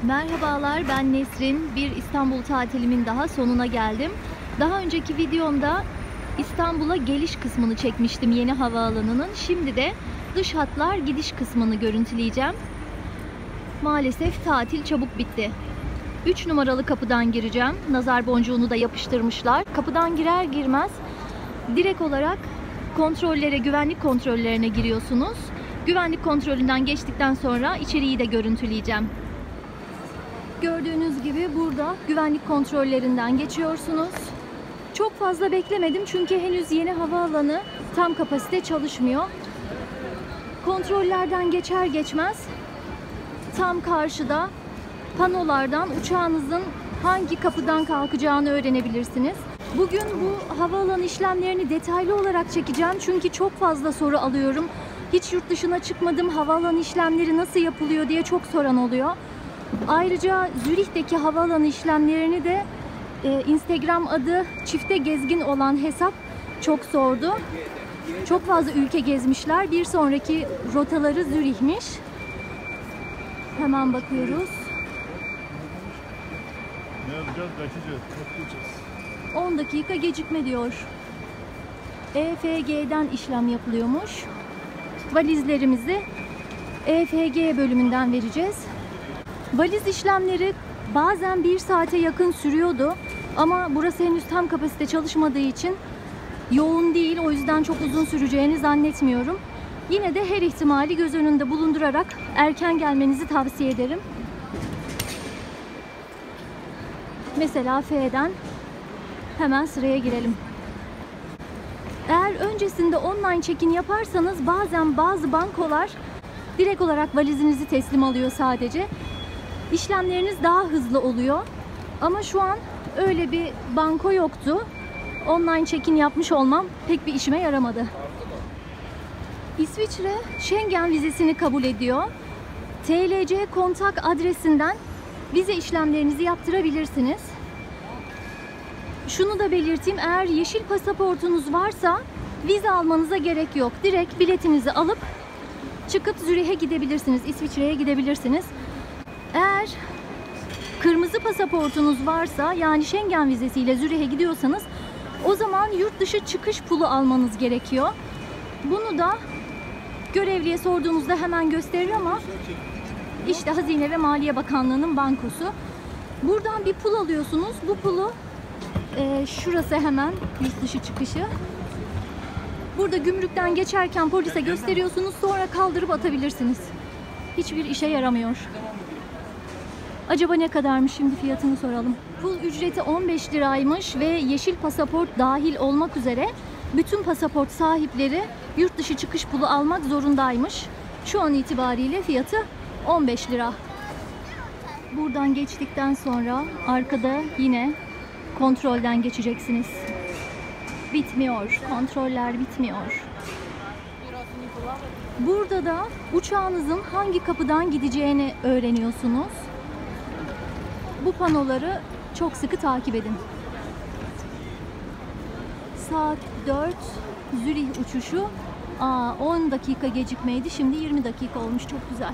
Merhabalar, ben Nesrin. Bir İstanbul tatilimin daha sonuna geldim. Daha önceki videomda İstanbul'a geliş kısmını çekmiştim yeni havaalanının. Şimdi de dış hatlar gidiş kısmını görüntüleyeceğim. Maalesef tatil çabuk bitti. 3 numaralı kapıdan gireceğim. Nazar boncuğunu da yapıştırmışlar. Kapıdan girer girmez direkt olarak kontrollere, güvenlik kontrollerine giriyorsunuz. Güvenlik kontrolünden geçtikten sonra içeriği de görüntüleyeceğim. Gördüğünüz gibi burada güvenlik kontrollerinden geçiyorsunuz. Çok fazla beklemedim çünkü henüz yeni havaalanı tam kapasite çalışmıyor. Kontrollerden geçer geçmez tam karşıda panolardan uçağınızın hangi kapıdan kalkacağını öğrenebilirsiniz. Bugün bu havaalanı işlemlerini detaylı olarak çekeceğim çünkü çok fazla soru alıyorum. Hiç yurt dışına çıkmadım, havaalanı işlemleri nasıl yapılıyor diye çok soran oluyor. Ayrıca Zürih'teki havaalanı işlemlerini de Instagram adı çifte gezgin olan hesap çok sordu. Çok fazla ülke gezmişler. Bir sonraki rotaları Zürih'miş. Hemen bakıyoruz. Ne yapacağız? Kaçacağız. Toplayacağız. 10 dakika gecikme diyor. EFG'den işlem yapılıyormuş. Valizlerimizi EFG bölümünden vereceğiz. Valiz işlemleri bazen 1 saate yakın sürüyordu. Ama burası henüz tam kapasite çalışmadığı için yoğun değil. O yüzden çok uzun süreceğini zannetmiyorum. Yine de her ihtimali göz önünde bulundurarak erken gelmenizi tavsiye ederim. Mesela F'den hemen sıraya girelim. Eğer öncesinde online check-in yaparsanız bazen bazı bankolar direkt olarak valizinizi teslim alıyor sadece. İşlemleriniz daha hızlı oluyor. Ama şu an öyle bir banko yoktu. Online check-in yapmış olmam pek bir işime yaramadı. İsviçre Schengen vizesini kabul ediyor. TLC kontak adresinden vize işlemlerinizi yaptırabilirsiniz. Şunu da belirteyim, eğer yeşil pasaportunuz varsa vize almanıza gerek yok. Direkt biletinizi alıp çıkıp Zürih'e gidebilirsiniz, İsviçre'ye gidebilirsiniz. Eğer kırmızı pasaportunuz varsa, yani Schengen vizesiyle Zürih'e gidiyorsanız, o zaman yurt dışı çıkış pulu almanız gerekiyor. Bunu da görevliye sorduğunuzda hemen gösterir ama işte Hazine ve Maliye Bakanlığı'nın bankosu. Buradan bir pul alıyorsunuz. Bu pulu şurası hemen yurt dışı çıkışı. Burada gümrükten geçerken polise gösteriyorsunuz, sonra kaldırıp atabilirsiniz. Hiçbir işe yaramıyor. Acaba ne kadarmış, şimdi fiyatını soralım. Pul ücreti 15 liraymış ve yeşil pasaport dahil olmak üzere bütün pasaport sahipleri yurt dışı çıkış pulu almak zorundaymış. Şu an itibariyle fiyatı 15 lira. Buradan geçtikten sonra arkada yine kontrolden geçeceksiniz. Bitmiyor. Kontroller bitmiyor. Burada da uçağınızın hangi kapıdan gideceğini öğreniyorsunuz. Bu panoları çok sıkı takip edin. Saat 4 Zürih uçuşu. 10 dakika gecikmeydi. Şimdi 20 dakika olmuş. Çok güzel.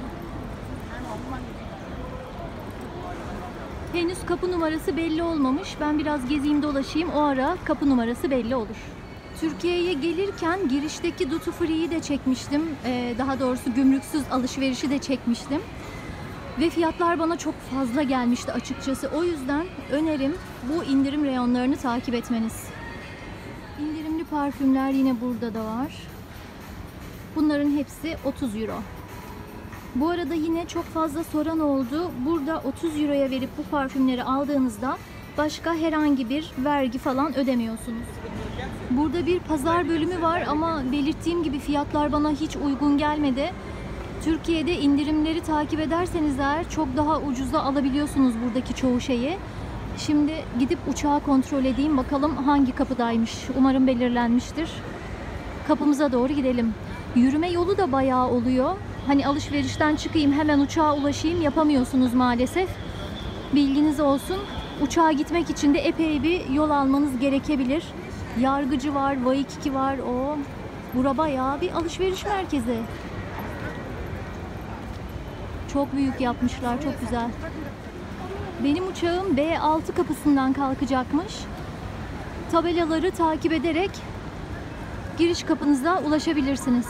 Henüz kapı numarası belli olmamış. Ben biraz gezeyim dolaşayım. O ara kapı numarası belli olur. Türkiye'ye gelirken girişteki Duty Free'yi de çekmiştim. Daha doğrusu gümrüksüz alışverişi de çekmiştim. Ve fiyatlar bana çok fazla gelmişti açıkçası. O yüzden önerim bu indirim reyonlarını takip etmeniz. İndirimli parfümler yine burada da var. Bunların hepsi 30 euro. Bu arada yine çok fazla soran oldu. Burada 30 euroya verip bu parfümleri aldığınızda başka herhangi bir vergi falan ödemiyorsunuz. Burada bir pazar bölümü var ama belirttiğim gibi fiyatlar bana hiç uygun gelmedi. Türkiye'de indirimleri takip ederseniz eğer çok daha ucuza alabiliyorsunuz buradaki çoğu şeyi. Şimdi gidip uçağı kontrol edeyim, bakalım hangi kapıdaymış. Umarım belirlenmiştir. Kapımıza doğru gidelim. Yürüme yolu da bayağı oluyor. Hani alışverişten çıkayım hemen uçağa ulaşayım yapamıyorsunuz maalesef. Bilginiz olsun. Uçağa gitmek için de epey bir yol almanız gerekebilir. Yargıcı var, Waikiki var. Bura bayağı bir alışveriş merkezi. Çok büyük yapmışlar, çok güzel. Benim uçağım B6 kapısından kalkacakmış. Tabelaları takip ederek giriş kapınıza ulaşabilirsiniz.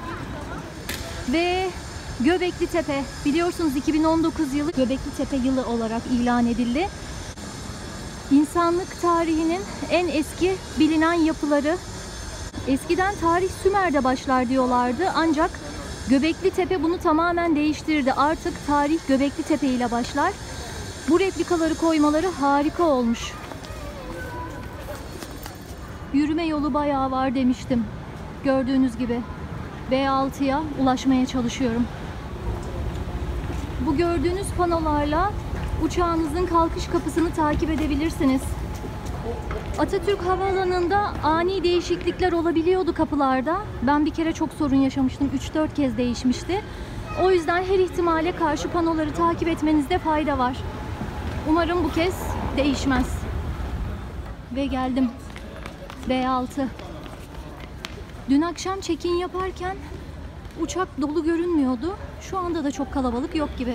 Ve Göbekli Tepe, biliyorsunuz 2019 yılı Göbekli Tepe yılı olarak ilan edildi. İnsanlık tarihinin en eski bilinen yapıları. Eskiden tarih Sümer'de başlar diyorlardı, ancak Göbekli Tepe bunu tamamen değiştirdi. Artık tarih Göbekli Tepe ile başlar. Bu replikaları koymaları harika olmuş. Yürüme yolu bayağı var demiştim. Gördüğünüz gibi B6'ya ulaşmaya çalışıyorum. Bu gördüğünüz panolarla uçağınızın kalkış kapısını takip edebilirsiniz. Atatürk Havaalanı'nda ani değişiklikler olabiliyordu kapılarda. Ben bir kere çok sorun yaşamıştım. 3-4 kez değişmişti. O yüzden her ihtimale karşı panoları takip etmenizde fayda var. Umarım bu kez değişmez. Ve geldim. B6. Dün akşam check-in yaparken uçak dolu görünmüyordu. Şu anda da çok kalabalık yok gibi.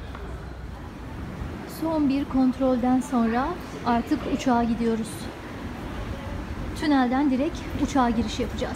Son bir kontrolden sonra artık uçağa gidiyoruz. Tünelden direkt uçağa giriş yapacağız.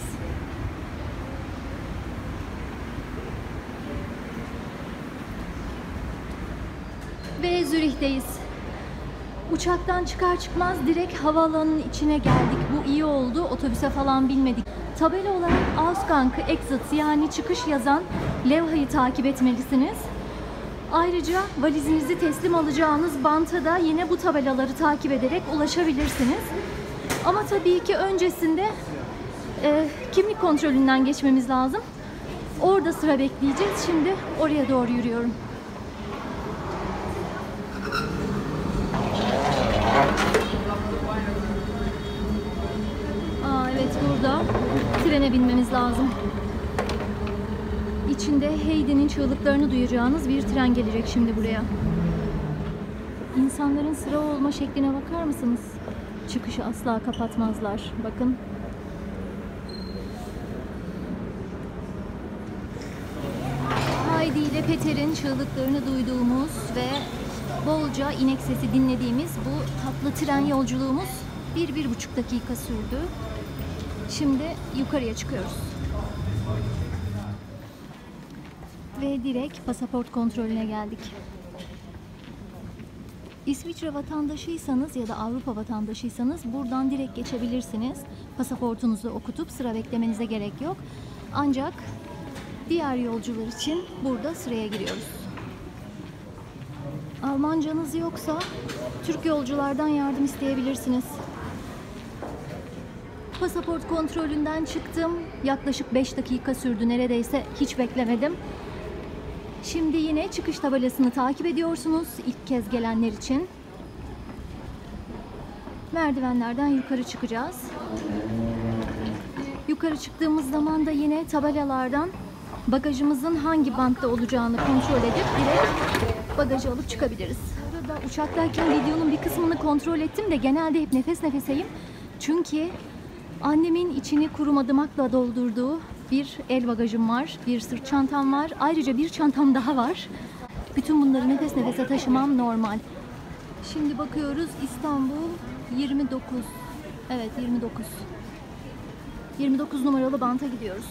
Ve Zürih'teyiz. Uçaktan çıkar çıkmaz direkt havaalanının içine geldik. Bu iyi oldu. Otobüse falan binmedik. Tabela olarak Ausgang Exit, yani çıkış yazan levhayı takip etmelisiniz. Ayrıca valizinizi teslim alacağınız banta da yine bu tabelaları takip ederek ulaşabilirsiniz. Ama tabii ki öncesinde kimlik kontrolünden geçmemiz lazım. Orada sıra bekleyeceğiz. Şimdi oraya doğru yürüyorum. Evet, burada trene binmemiz lazım. İçinde Heidi'nin çığlıklarını duyacağınız bir tren gelecek şimdi buraya. İnsanların sıra olma şekline bakar mısınız? Çıkışı asla kapatmazlar. Bakın. Heidi ile Peter'in çığlıklarını duyduğumuz ve bolca inek sesi dinlediğimiz bu tatlı tren yolculuğumuz 1-1,5 dakika sürdü. Şimdi yukarıya çıkıyoruz. Ve direkt pasaport kontrolüne geldik. İsviçre vatandaşıysanız ya da Avrupa vatandaşıysanız buradan direkt geçebilirsiniz. Pasaportunuzu okutup sıra beklemenize gerek yok. Ancak diğer yolcular için burada sıraya giriyoruz. Almancanız yoksa Türk yolculardan yardım isteyebilirsiniz. Pasaport kontrolünden çıktım. Yaklaşık 5 dakika sürdü. Neredeyse hiç beklemedim. Şimdi yine çıkış tabelasını takip ediyorsunuz ilk kez gelenler için. Merdivenlerden yukarı çıkacağız. Yukarı çıktığımız zaman da yine tabelalardan bagajımızın hangi bantta olacağını kontrol edip direkt bagajı alıp çıkabiliriz. Burada uçaktayken videonun bir kısmını kontrol ettim de genelde hep nefes nefeseyim. Çünkü annemin içini kuru madımakla doldurduğu bir el bagajım var, bir sırt çantam var, ayrıca bir çantam daha var. Bütün bunları nefes nefese taşımam normal. Şimdi bakıyoruz, İstanbul 29. Evet, 29. 29 numaralı banta gidiyoruz.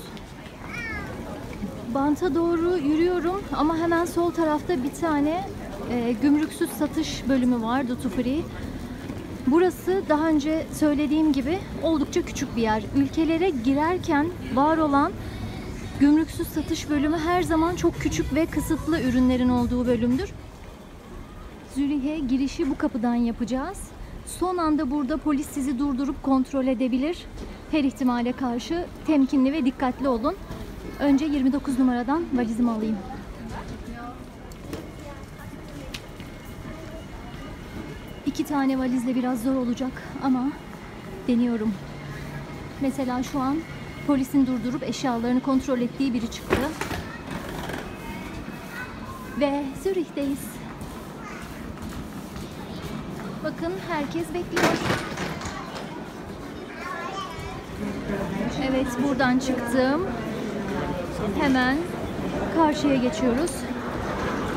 Banta doğru yürüyorum ama hemen sol tarafta bir tane gümrüksüz satış bölümü var, Duty Free. Burası daha önce söylediğim gibi oldukça küçük bir yer. Ülkelere girerken var olan gümrüksüz satış bölümü her zaman çok küçük ve kısıtlı ürünlerin olduğu bölümdür. Zürih'e girişi bu kapıdan yapacağız. Son anda burada polis sizi durdurup kontrol edebilir. Her ihtimale karşı temkinli ve dikkatli olun. Önce 29 numaradan valizimi alayım. İki tane valizle biraz zor olacak ama deniyorum. Mesela şu an polisin durdurup eşyalarını kontrol ettiği biri çıktı. Ve Zürih'teyiz. Bakın, herkes bekliyor. Evet, buradan çıktım. Hemen karşıya geçiyoruz.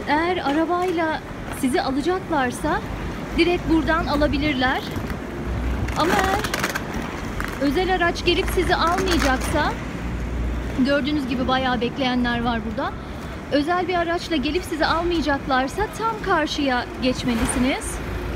Eğer arabayla sizi alacaklarsa direkt buradan alabilirler. Ama eğer özel araç gelip sizi almayacaksa, gördüğünüz gibi bayağı bekleyenler var burada. Özel bir araçla gelip sizi almayacaklarsa tam karşıya geçmelisiniz.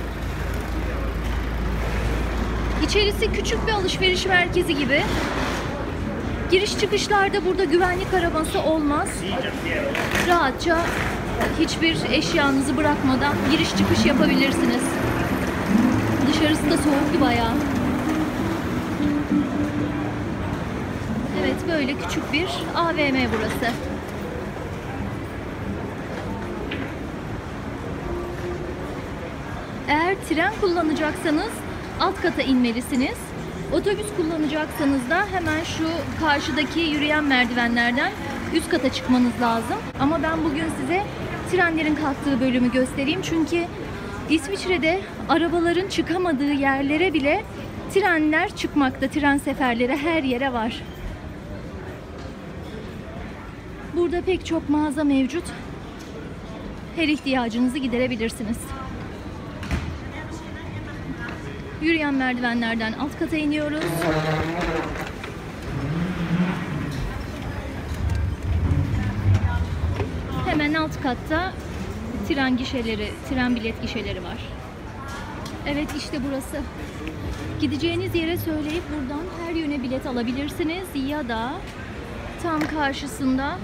İçerisi küçük bir alışveriş merkezi gibi. Giriş çıkışlarda burada güvenlik araması olmaz. Rahatça hiçbir eşyanızı bırakmadan giriş çıkış yapabilirsiniz. Dışarısı da soğuktu bayağı. Evet, böyle küçük bir AVM burası. Eğer tren kullanacaksanız alt kata inmelisiniz. Otobüs kullanacaksanız da hemen şu karşıdaki yürüyen merdivenlerden üst kata çıkmanız lazım. Ama ben bugün size trenlerin kalktığı bölümü göstereyim. Çünkü İsviçre'de arabaların çıkamadığı yerlere bile trenler çıkmakta. Tren seferleri her yere var. Burada pek çok mağaza mevcut. Her ihtiyacınızı giderebilirsiniz. Yürüyen merdivenlerden alt kata iniyoruz. Hemen alt katta tren gişeleri, tren bilet gişeleri var. Evet, işte burası. Gideceğiniz yere söyleyip buradan her yöne bilet alabilirsiniz ya da tam karşısında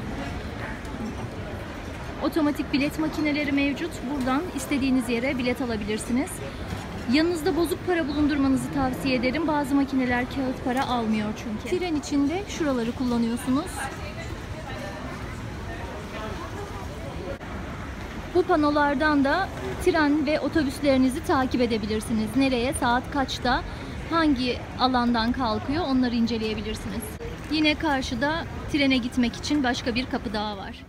otomatik bilet makineleri mevcut. Buradan istediğiniz yere bilet alabilirsiniz. Yanınızda bozuk para bulundurmanızı tavsiye ederim. Bazı makineler kağıt para almıyor çünkü. Tren içinde şuraları kullanıyorsunuz. Bu panolardan da tren ve otobüslerinizi takip edebilirsiniz. Nereye, saat kaçta, hangi alandan kalkıyor onları inceleyebilirsiniz. Yine karşıda trene gitmek için başka bir kapı daha var.